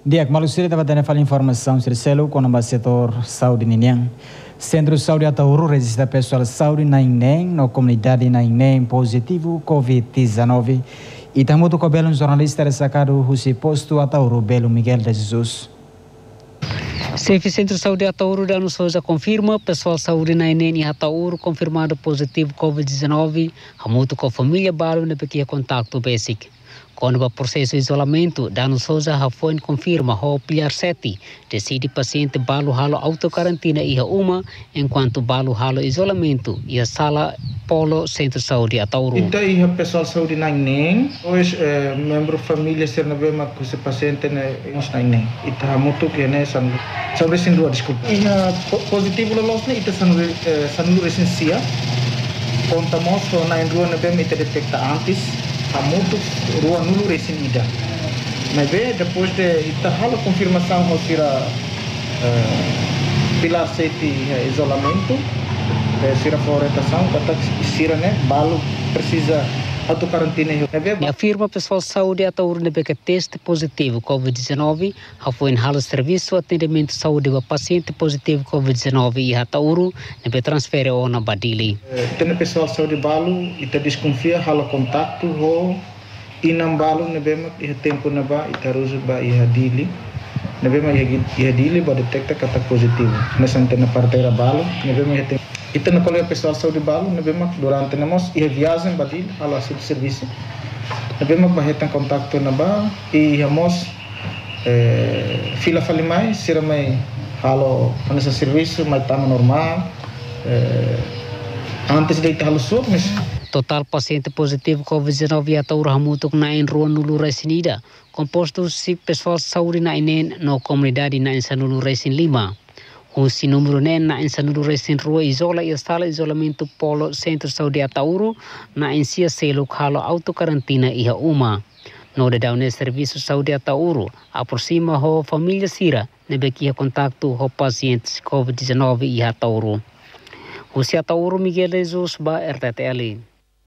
Diak malusiri dapat dan fala informação sobre selo com o setor saúde ninhang. Centro Saúde Atauru registra pessoal saúde na Inem, na comunidade na Inem positivo Covid-19. E também do cabelo jornalista destacado José Posto Atauru Belo Miguel de Jesus. Chefe Centro Saúde Atauru Dano Souza confirma pessoal saúde na Inem e Atauru confirmado positivo Covid-19. Hamuto com a família Balo na pequena contato basic. Quando o processo de isolamento, Dano Souza Rafoin confirma o Pilar 7 decide paciente balo halo autocarantina e uma, enquanto balo halo isolamento e a sala Polo Centro Saúde Atauru. Então, e o pessoal saúde na Inem, hoje membro família ser na bema com esse paciente na Inem. Então, há muito que né são recém dua desculpa. E positivo lolos né, então são recensia. Contamos na rua na bema itu detecta antes. Há muito rua nulo resinida. Mas depois de halo confirmação ao sira pilar 7 isolamento, sira orientação, kata sira né balo precisa autocarantina. E afirma pessoal saúde Atauru na beca teste positivo Covid-19, foi em halo serviço atendimento saúde para paciente positivo Covid-19 e Atauru na beca transfere ou na Badili. Tem pessoal saúde balo e te desconfia halo contato ho inam balo na bema e tempo na ba e taruzu ba e hadili na bema e hadili ba detecta kata positivo. Nessa antena parteira balo na bema e Kita na colega pessoal saúde balo, na bema durante namos e viagem badil ala de serviço. Na bema bahetan contato na ba e hamos fila fali mais, sira mai halo nessa serviço mais tama normal. Antes de halo sup mas total paciente positivo Covid-19 Atauru hamutuk na rua nulu resinida, composto si pessoal saúde na inen no comunidade na insa nulu resin 5. O número na insanuru resin rua isola e sala isolamento Polo Centro Saúde Atauru na ensia selo halo autocarantina iha uma. No de daune serviço saúde Atauru aproxima ho família sira nebekia contacto ho pacientes Covid-19 iha Atauru. José Atauru Miguel Jesus ba RTTL.